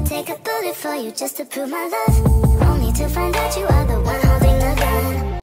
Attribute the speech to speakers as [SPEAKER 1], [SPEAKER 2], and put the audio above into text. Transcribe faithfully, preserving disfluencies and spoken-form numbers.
[SPEAKER 1] take a bullet for you just to prove my love. Only to find out you are the